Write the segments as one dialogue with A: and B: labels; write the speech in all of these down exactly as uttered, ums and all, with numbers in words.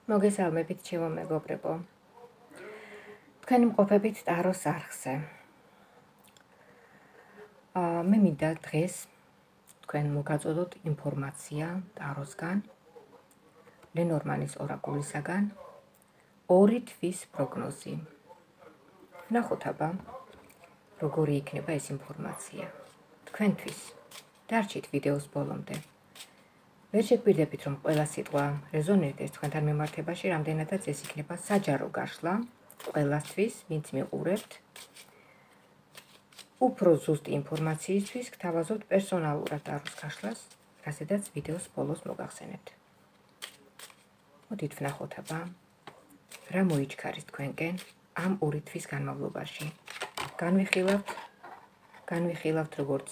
A: მოგესალმებით, ჩემო მეგობრებო. თქვენი მყოფებით ტაროს არხზე. აა მე მინდა დღეს თქვენ მოგაწოდოთ ინფორმაცია ტაროსგან, ლენორმანის ორაკულისაგან, ორი თვის პროგნოზი. ნახოთ აბა, როგორი იქნება ეს ინფორმაცია თქვენთვის. დარჩით ვიდეოს ბოლომდე. ვერ შეგვირდებით, რომ ყველა სიტყვა რეზონირდეს თქვენთან მიმართებაში, რამდენადაც ეს იქნება საჯარო გაშლა ყველასთვის, ვინც მიყურებთ. უფრო ზუსტი ინფორმაციისთვის გთავაზობთ პერსონალურად ტაროს გაშლას, რასაც ვიდეოს ბოლოს მოგახსენებთ. მოდით ვნახოთ აბა, რა მოიჩქარის თქვენკენ ამ ორი თვის განმავლობაში. განვიხილავთ, განვიხილავთ როგორც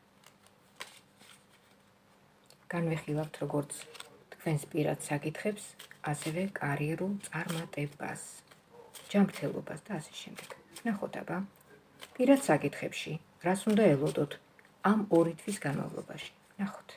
A: განვიხილავთ როგორც თქვენს პირად საკითხებს, ასევე კარიერულ წარმატებას, ჯანმრთელობას და ასე შემდეგ. ნახოთ აბა, პირად საკითხებში, რას უნდა ელოდოთ ამ ორი თვის განმავლობაში. ნახოთ.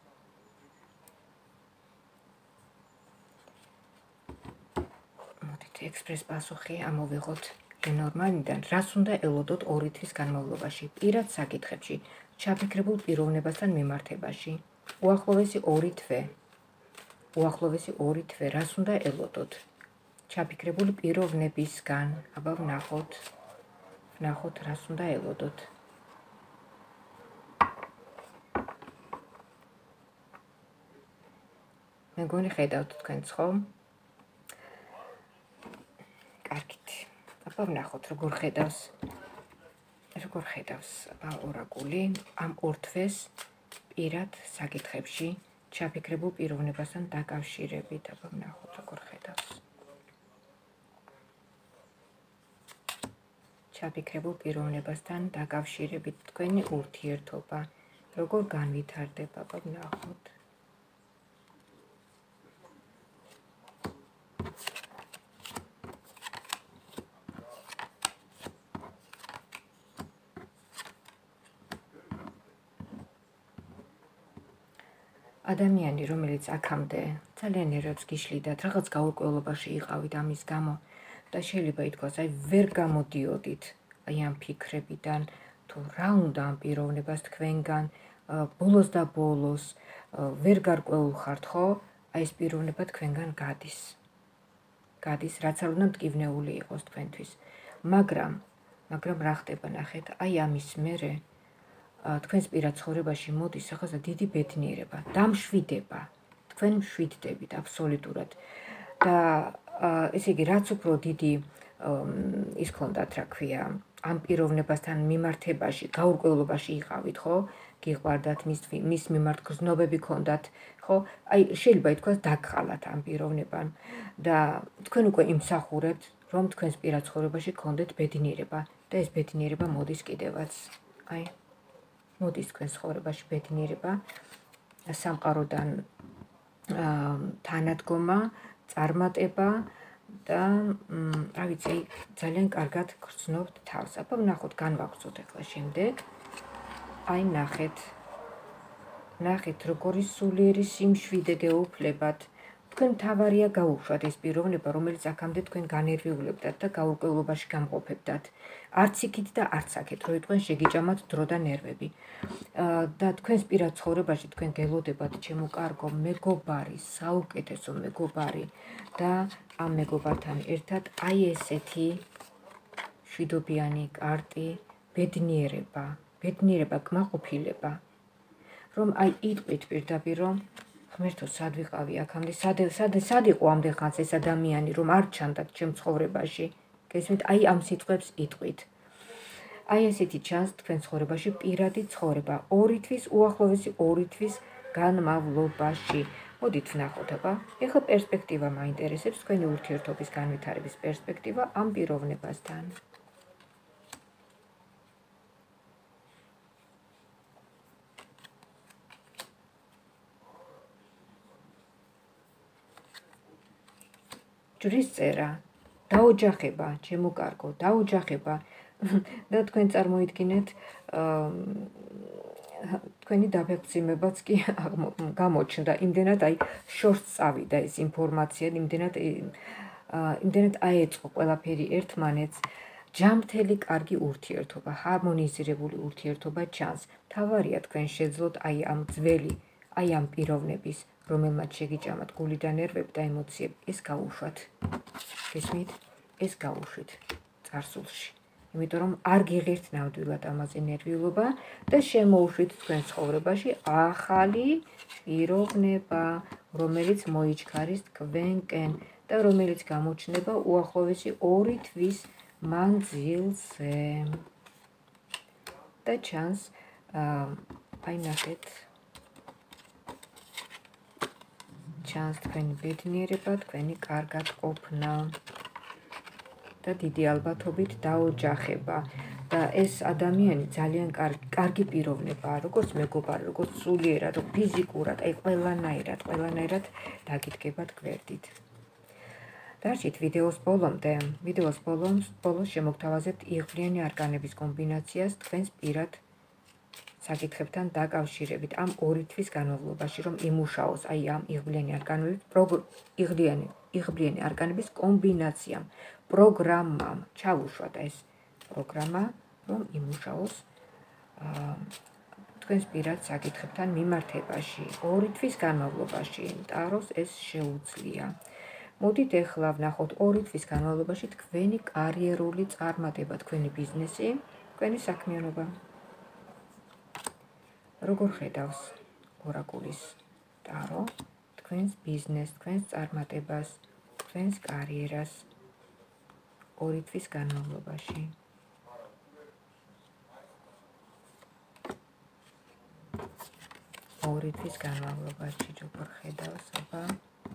A: მოდით ექსპრეს პასუხი ამოვიღოთ ლენორმანიდან, რას უნდა ელოდოთ ორი თვის განმავლობაში, პირად საკითხებში, ჩაფიქრებულ პიროვნებასთან მიმართებაში. უახლოვესი ორი თვე. უახლოვესი ორი თვე, რას უნდა ელოდოთ? ჩაფიქრებული პიროვნებისგან. აბა ვნახოთ. ვნახოთ, რას უნდა ელოდოთ. მეგონი ხედავთ თქვენც ხომ? კარგით. აბა ვნახოთ, როგორ ხედავს. როგორ ხედავს აბა ორაკული ამ ორ თვეს პირად საკითხებში, ჩაფიქრებულ პიროვნებასთან დაკავშირებით. აბა ვნახოთ, როგორ ხედავს. ჩაფიქრებულ პიროვნებასთან დაკავშირებით თქვენი ურთიერთობა, როგორ განვითარდება, აბა ვნახოთ. ადამიანი, რომელიც აქამდე ძალიან ერებს გიშლიდათ, რაღაც გაურკვევლობაში იყავით ამის გამო და შეიძლება ითქვას, აი ვერ გამოდიოდით აი ამ ფიქრებიდან, თუ რა უნდა ამ პიროვნებას თქვენგან, ბოლოს და ბოლოს ვერ გარკვეულ ხართ, ხო? აი ეს პიროვნება თქვენგან გადის. გადის, რაც არ უნდა მტკივნეული იყოს თქვენთვის. მაგრამ, მაგრამ რა ხდება, ნახეთ, აი ამის მერე თქვენს პირად ცხოვრებაში მოდის რაღაცა დიდი ბედნიერება, დამშვიდება, თქვენ მშვიდდებით აბსოლუტურად და ესე იგი, რაც უფრო დიდი ის ქონდათ, რა ქვია, ამ პიროვნებასთან მიმართებაში, გაურკვევლობაში იყავით, ხო? გიყვარდათ, მის მის მიმართ გრძნობები ქონდათ, ხო? აი შეიძლება ითქვას დაგხალათ ამ პიროვნებამ და თქვენ უკვე იმსახურებთ, რომ თქვენს პირად ცხოვრებაში გქონდეთ ბედნიერება და ეს ბედნიერება მოდის კიდევაც. აი მოდის თქვენ ცხოვრებაში ბედნიერება, სამყაროდან თანადგომა, წარმატება და რა ვიცი, ძალიან კარგად გრძნობთ თავს. აბა ვნახოთ, განვაგრძოთ ახლა შემდეგ. აი ნახეთ. ნახეთ, როგორი სულიერი სიმშვიდე გეუფლებათ. თქვენ მთავარია გაუშვათ ეს პიროვნება, რომელიც აქამდე თქვენ განერვიულებდათ და გაურკვევლობაში გამყოფებდათ. არც იქით და არც აქეთ, რომ თქვენ შეგიჭამათ დრო და ნერვები. და თქვენს პირად ცხოვრებაში თქვენ გელოდებათ ჩემო კარგო მეგობარი, საუკეთესო მეგობარი და ამ მეგობართან ერთად აი ესეთი მშვიდობიანი კარტი, ბედნიერება, ბედნიერება, კმაყოფილება, რომ აი იტყვით პირდაპირ, რომ ღმერთო, სად ვიყავი აქამდე, სად სად იყო ამდენხანს ეს ადამიანი, რომ არ ჩანდათ ჩემ ცხოვრებაში. გესმით, აი ამ სიტყვებს იტყვით. აი ესეთი ჩანს თქვენ ცხოვრებაში პირადი ცხოვრება, ორი თვის, უახლოვესი ორი თვის განმავლობაში. მოდით ვნახოთ აბა, ეხლა პერსპექტივა მაინტერესებს, თქვენი ურთიერთობის განვითარების პერსპექტივა ამ პიროვნებასთან. ჯვრის წერა, დაოჯახება, ჩემო კარგო, დაოჯახება და თქვენ წარმოიდგინეთ თქვენი დაფექციმებაც კი გამოჩნდა, იმდენად აი შორს წავიდა ეს ინფორმაცია, იმდენად იმდენად აეწყო ყველაფერი ერთმანეთს, ჯანმრთელი კარგი ურთიერთობა, ჰარმონიზირებული ურთიერთობა ჩანს. თავარია თქვენ შეძლოთ აი ამ ძველი, აი ამ პიროვნების, რომელმაც შეგიჭამათ გულიდან ნერვები და ემოციები, ეს გაუშვათ. გესმით? ეს გაუშვით წარსულში. იმიტომ რომ არ გიღირთ ნამდვილად ამაზე ნერვიულობა და შემოუშვით თქვენ ცხოვრებაში ახალი პიროვნება, რომელიც მოიჩქარის თქვენკენ და რომელიც გამოჩნდება უახლოესი ორი თვის მანძილზე. და ჩანს აი ნახეთ ჩანს თქვენი ბედნიერება, თქვენი კარგად ყოფნა და დიდი ალბათობით დაოჯახება და ეს ადამიანი ძალიან კარგი პიროვნებაა, როგორც მეგობარი, როგორც სულიერად, ფიზიკურად, აი ყველანაირად, ყველანაირად დაგიდგებათ გვერდით. დარჩით ვიდეოს ბოლომდე. ვიდეოს ბოლოს შემოგთავაზებთ იღბლიანი არკანების კომბინაციას თქვენს პირად საკითხებთან დაკავშირებით ამ ორი თვის განმავლობაში, რომ იმუშაოს აი ამ იღბლიანი არკანების იღბლიანი იღბლიანი არკანების კომბინაციამ, პროგრამამ, ჩავუშვათ ეს პროგრამა, რომ იმუშაოს თქვენს პირად საკითხებთან მიმართებაში, ორი თვის განმავლობაში. ტაროს ეს შეუძლია. მოდით ეხლა ვნახოთ ორი თვის განმავლობაში თქვენი კარიერული წარმატება, თქვენი ბიზნესი, თქვენი საქმიანობა. როგორ ხედავს ორაკულის ტარო თქვენს ბიზნესს, თქვენს წარმატებას, თქვენს კარიერას ორი თვის განმავლობაში. ორი თვის განმავლობაში როგორ ხედავს, აბა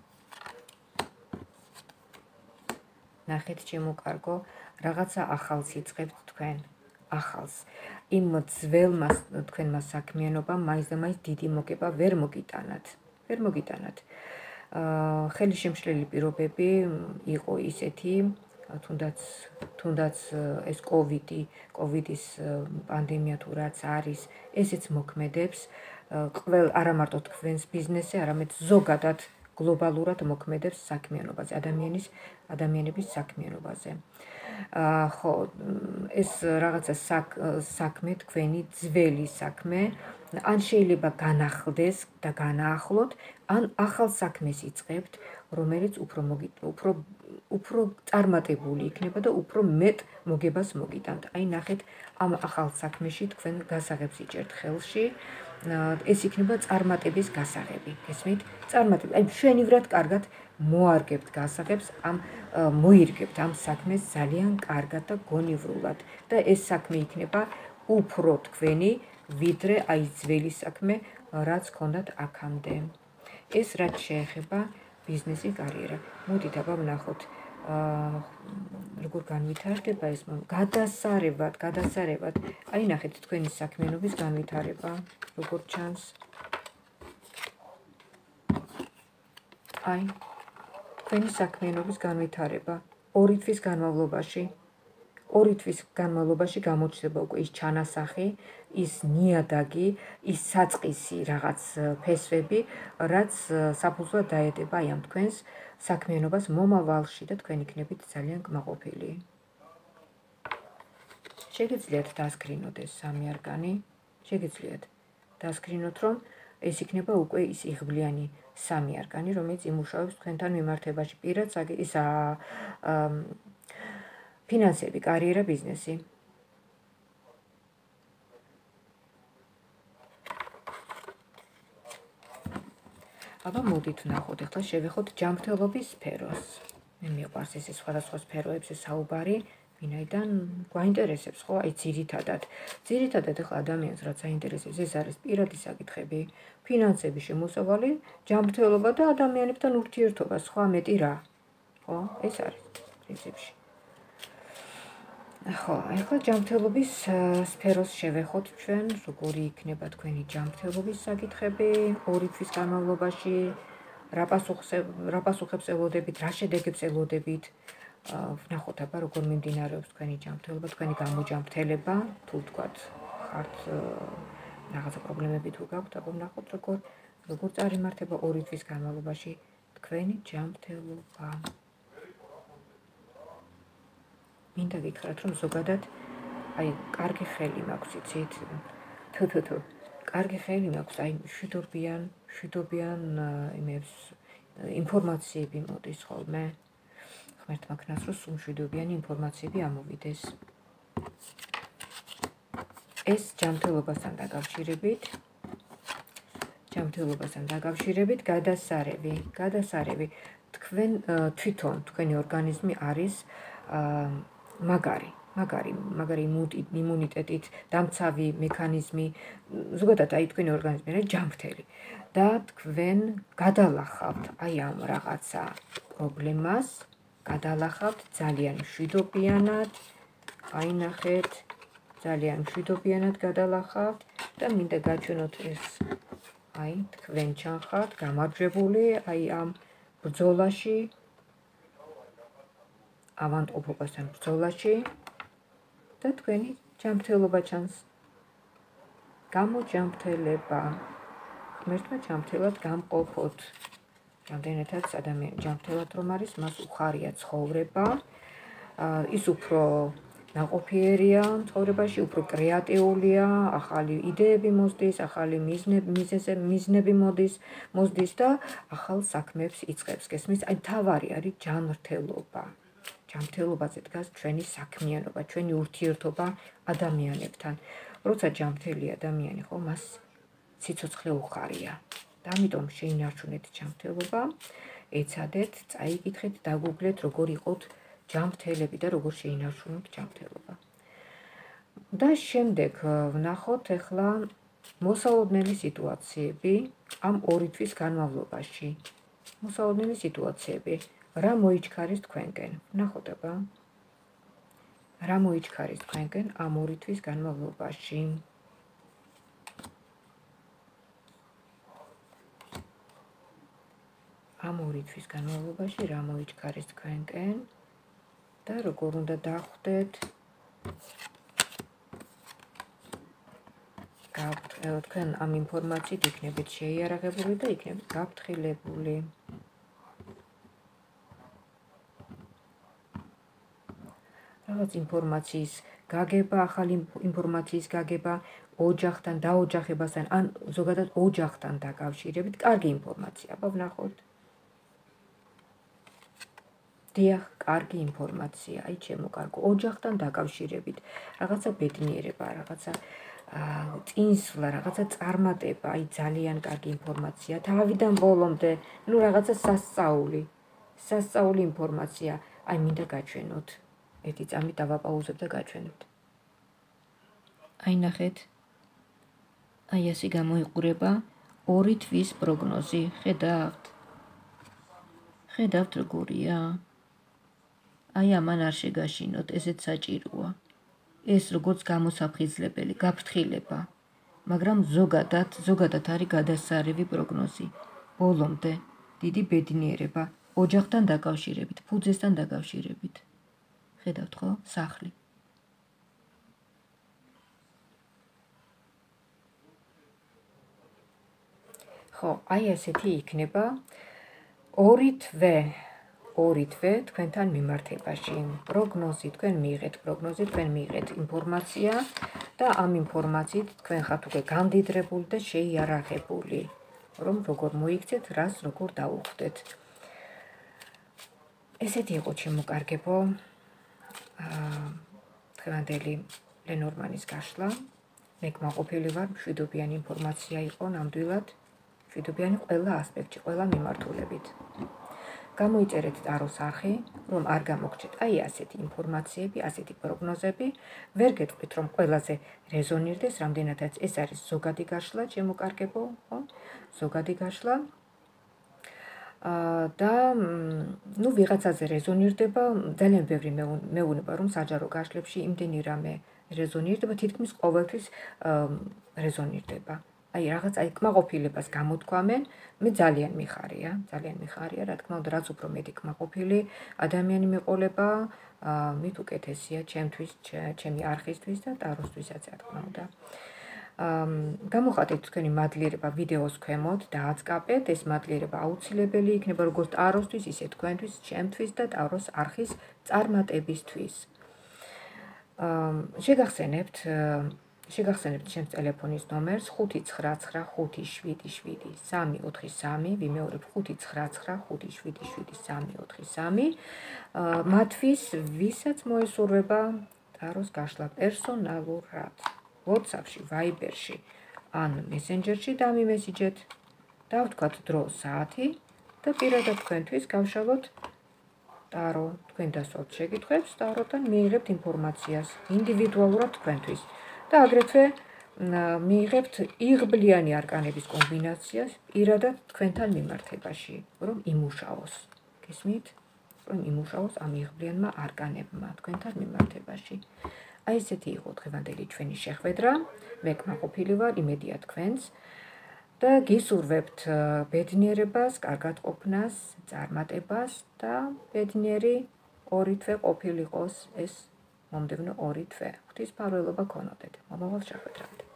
A: ნახეთ ჩემო კარგო, რაღაცა ახალს იწყებთ თქვენ, ახალს. იმ ძველმა თქვენმა საქმიანობამ მაინც და მაინც დიდი მოგება ვერ მოგიტანათ. ვერ მოგიტანათ. ხელი შემშლელი პირობები იყო ისეთი, თუნდაც თუნდაც ეს კოვიდი, კოვიდის პანდემია თუ რაც არის, ესეც მოქმედებს, ყველ არა მარტო თქვენს ბიზნესზე, არამედ ზოგადად გლობალურად მოქმედებს საქმიანობაზე, ადამიანის ადამიანების საქმიანობაზე. ხო, ეს რაღაცა საქმე, თქვენი ძველი საქმე, ან შეიძლება განახლდეს და განაახლოთ, ან ახალ საქმეს იწყებთ, რომელიც უფრო უფრო უფრო წარმატებული იქნება და უფრო მეტ მოგებას მოგიტანთ. აი ნახეთ, ამ ახალ საქმეში თქვენ გასაღებს იჭერთ ხელში. ეს იქნება წარმატების გასაღები, გესმით? წარმატება, აი მშვენივრად კარგად მოარგებთ გასაღებს, ამ მოირგებთ ამ საქმეს ძალიან კარგად და გონივრულად და ეს საქმე იქნება უფრო თქვენი, ვიდრე აი ძველი საქმე, რაც გქონდათ აქამდე. ეს რაც შეეხება ბიზნესი, კარიერა. მოდით აბა ვნახოთ, როგორ განვითარდება ეს გადასარევად, გადასარევად. აი ნახეთ თქვენი საქმიანობის განვითარება, როგორ ჩანს. აი თქვენი საქმიანობის განვითარება ორი თვის განმავლობაში. ორი თვის განმავლობაში გამოჩნდება უკვე ის ჩანასახი, ის ნიადაგი, ის საწყისი რაღაც ფესვები, რაც საფუძვლად დაედება აი ამ თქვენს საქმიანობას მომავალში და თქვენ იქნებით ძალიან კმაყოფილი. შეგიძლიათ დასკრინოთ ეს სამი არკანი, შეგიძლიათ დასკრინოთ, რომ ეს იქნება უკვე ის იღბლიანი სამი არკანი, რომელიც იმუშავებს თქვენთან მიმართებაში, პირად ისა ფინანსები, კარიერა, ბიზნესი. აბა მოდით ვნახოთ, ახლა შევეხოთ ჯანმრთელობის სფეროს. მე მიყვარს ეს სხვადასხვა სფეროებზე საუბარი, ვინაიდან გვაინტერესებს, ხო, აი ძირითადად. ძირითადად ახლა ადამიანს რაც აინტერესებს, ეს არის პირადი საკითხები, ფინანსები, შემოსავალი, ჯანმრთელობა და ადამიანებთან ურთიერთობა, სხვა მეტი რა. ხო, ეს არის პრინციპში. ხო, ახლა ჯანმრთელობის სფეროს შევეხოთ ჩვენ, როგორი იქნება თქვენი ჯანმრთელობის საკითხები ორი თვის განმავლობაში, რა პასუხებს ელოდებით, რა შედეგებს ელოდებით. ვნახოთ აბა როგორ მიმდინარეობს თქვენი ჯანმრთელობა, თქვენი გამოჯანმრთელება, თუ ვთქვათ, ხართ რაღაცა პრობლემები თუ გაქვთ, აბა ვნახოთ როგორ როგორ წარიმართება ორი თვის განმავლობაში თქვენი ჯანმრთელობა. მინდა გითხრათ, რომ ზოგადად აი კარგი ხელი მაქვს, იცით? თუ თუ თუ კარგი ხელი მაქვს, აი მშვიდობიან, მშვიდობიან იმებს ინფორმაციები მოდის ხოლმე. ღმერთმა ქნას, რომ სულ მშვიდობიანი ინფორმაციები ამოვიდეს. ეს ჯანმრთელობასთან დაკავშირებით, ჯანმრთელობასთან დაკავშირებით გადასარევი, გადასარევი თქვენ თვითონ თქვენი ორგანიზმი არის მაგარი, მაგარი, მაგარი იმუნიტეტით, დამცავი მექანიზმი, ზოგადად აი თქვენი ორგანიზმი არის ჯანმრთელი და თქვენ გადალახავთ აი ამ რაღაცა პრობლემას, გადალახავთ ძალიან მშვიდობიანად, აი ნახეთ, ძალიან მშვიდობიანად გადალახავთ და მინდა გაჩვენოთ ეს აი თქვენ ჩანხართ გამარჯვებული აი ამ ბრძოლაში, ავადმყოფობასთან ბრძოლაში და თქვენი ჯანმრთელობა ჩანს. გამოჯანმრთელება. ღმერთმა ჯანმრთელად გამყოფოთ. რამდენადაც ადამიანი ჯანმრთელად რომ არის, მას უხარია ცხოვრება, ის უფრო ნაყოფიერია ცხოვრებაში, უფრო კრეატიულია, ახალი იდეები მოსდის, ახალი მიზნები მოდის, მოსდის და ახალ საქმეებს იწყებს. გესმის? აი თავარი არის ჯანმრთელობა. ჯანმრთელობაზე დგას ჩვენი საქმიანობა, ჩვენი ურთიერთობა ადამიანებთან. როცა ჯანმრთელი ადამიანი ხო, მას სიცოცხლე უხარია. და ამიტომ შეინარჩუნეთ ჯანმრთელობა, ეცადეთ, წაიკითხეთ, დაგუგლეთ, როგორ იყოთ ჯანმრთელები და როგორ შეინარჩუნოთ ჯანმრთელობა. და შემდეგ ვნახოთ ახლა მოსალოდნელი სიტუაციები ამ ორი თვის განმავლობაში. მოსალოდნელი სიტუაციები, რა მოიჩქარის თქვენკენ? ვნახოთ აბა. რა მოიჩქარის თქვენკენ ამ ორი თვის განმავლობაში? ამ ორი თვის განმავლობაში რა მოიჩქარის თქვენკენ და როგორ უნდა დახვდეთ? თქვენ ამ ინფორმაციით იქნებით შეიარაღებული და იქნებით გაფრთხილებული. რაღაც ინფორმაციის გაგება, ახალი ინფორმაციის გაგება, ოჯახთან დაოჯახებასთან, ან ზოგადად ოჯახთან დაკავშირებით, კარგი ინფორმაცია, აბა ვნახოთ. დიახ, კარგი ინფორმაცია, აი ჩემო კარგო, ოჯახთან დაკავშირებით, რაღაცა ბედნიერება, რაღაცა წინსვლა, რაღაცა წარმატება, აი ძალიან კარგი ინფორმაცია, თავიდან ბოლომდე, ნუ რაღაცა სასწაული, სასწაული ინფორმაცია, აი მინდა გაჩვენოთ. ერთი წამი დავაპაუზებ და გაჩვენებთ. აი ნახეთ. აი ასე გამოიყურება ორი თვის პროგნოზი, ხედავთ? ხედავთ როგორია? აი ამან არ შეგაშინოთ, ესეც საჭიროა. ეს როგორც გამოსაფხიზლებელი, გაფრთხილება, მაგრამ ზოგადად, ზოგადად არის გადასარევი პროგნოზი. ბოლომდე დიდი ბედნიერება, ოჯახთან დაკავშირებით, ფუძესთან დაკავშირებით. ხედავთ ხო? სახლი. ხო, აი ასეთი იქნება ორი თვე, ორი თვე თქვენთან მიმართებაში. პროგნოზი, თქვენ მიიღეთ პროგნოზი, თქვენ მიიღეთ ინფორმაცია და ამ ინფორმაციით თქვენ ხართ უკვე გამდიდრებული და შეიარაღებული, რომ როგორ მოიქცეთ, რას როგორ დაუხვდეთ. ესეთი იყო ჩემო კარგებო, დღევანდელი ლენორმანის გაშლა. მე კმაყოფილი ვარ, მშვიდობიანი ინფორმაცია იყო ნამდვილად, მშვიდობიანი ყველა ასპექტში, ყველა მიმართულებით. გამოიწერეთ ტაროს არხი, რომ არ გამოგჩეთ აი ასეთი ინფორმაციები, ასეთი პროგნოზები, ვერ გეტყვით, რომ ყველაზე რეზონირდეს, რამდენადაც ეს არის ზოგადი გაშლა, ჩემო კარგებო, ხო? ზოგადი გაშლა. და ნუ ვიღაცაზე რეზონირდება, ძალიან ბევრი მეუბნება, რომ საჯარო გაშლებში იმდენი რამე რეზონირდება, თითქმის ყოველთვის რეზონირდება. აი რაღაც აი კმაყოფილებას გამოთქვამენ, მე ძალიან მიხარია, ძალიან მიხარია, რა თქმა უნდა, რაც უფრო მეტი კმაყოფილი ადამიანი მეყოლება, მით უკეთესია ჩემთვის, ჩემი არხისთვის და ტაროსთვისაც, რა თქმა უნდა. გამოხატეთ თქვენი მადლიერება ვიდეოს ქვემოთ და აწკაპეთ. ეს მადლიერება აუცილებელი იქნება როგორც ტაროსთვის, ისე თქვენთვის, ჩემთვის და ტაროს არხის წარმატებისთვის. შეგახსენებთ შეგახსენებთ ჩემს ტელეფონის ნომერს ხუთი ცხრა ცხრა ხუთი შვიდი შვიდი სამი ოთხი სამი, ვიმეორებ ხუთი ცხრა ცხრა ხუთი შვიდი შვიდი სამი ოთხი სამი. მათთვის, ვისაც მოესურვება ტაროს გაშლა პერსონალურად, WhatsApp-ში, Viber-ში ან Messenger-ში დამიმესიჯეთ, დავთქვათ დრო, საათი და პირადად თქვენთვის გავშალოთ ტარო, თქვენ დასვათ შეკითხვებს ტაროდან, მიიღებთ ინფორმაციას ინდივიდუალურად თქვენთვის და აგრეთვე მიიღებთ იღბლიანი არკანების კომბინაციას პირადად თქვენთან მიმართებაში, რომ იმუშაოს. გესმით? რომ იმუშაოს ამ იღბლიანმა არკანებმა თქვენთან მიმართებაში. აი ესეთი იყო დღევანდელი ჩვენი შეხვედრა. მე კმაყოფილი ვარ, იმედია თქვენს და გისურვებთ ბედნიერებას, კარგად ყოფნას, წარმატებას და ბედნიერი ორი თვე ყოფილიყოს ეს მომდევნო ორი თვე. ღვთისმფარველობა გქონოდეთ. მომავალ შეხვედრამდე.